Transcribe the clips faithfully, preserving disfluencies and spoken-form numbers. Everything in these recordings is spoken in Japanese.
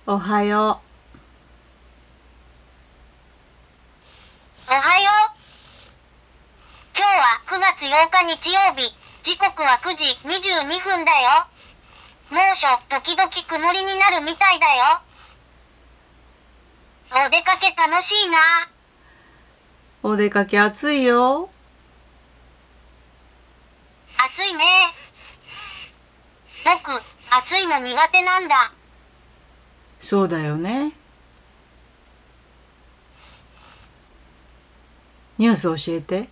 おはよおはよう。今日はくがつようか日曜日、時刻はくじにじゅうにふんだよ。猛暑、時々曇りになるみたいだよ。お出かけ楽しいな。 う。お出かけ暑いよ。 暑いね。僕、暑いの苦手なんだ。 そうだよね。ニュース教えて。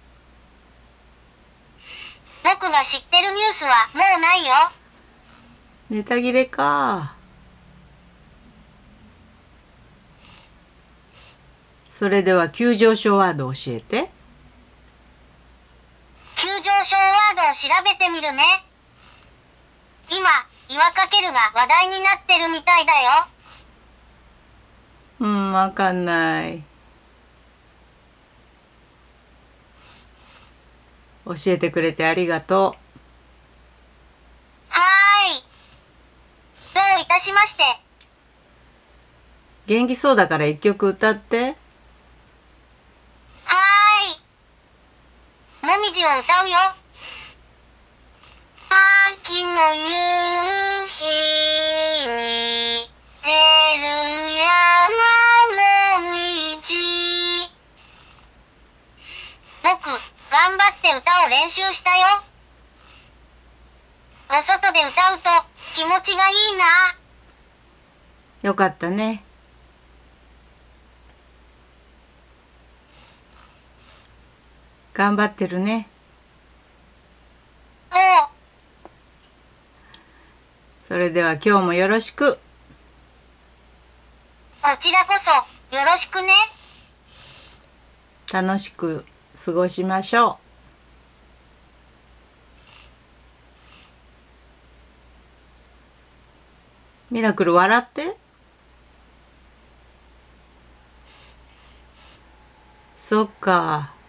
僕が知ってるニュースはもうないよ。 ネタ切れか。それでは急上昇ワード教えて。 急上昇ワードを調べてみるね。今、岩かけるが話題になってるみたいだよ。 うん、わかんない。教えてくれてありがとはーい。どういたしまして。 う。元気そうだから一曲歌って。 はーい。もみじを歌うよ。秋の夕日に出る山もみじ。僕、頑張って歌を練習したよ。お外で歌うと気持ちがいいな。 よかったね。頑張ってるね。 おう。 それでは今日もよろしく。 こちらこそよろしくね。 楽しく過ごしましょう。ミラクル笑って。そっか。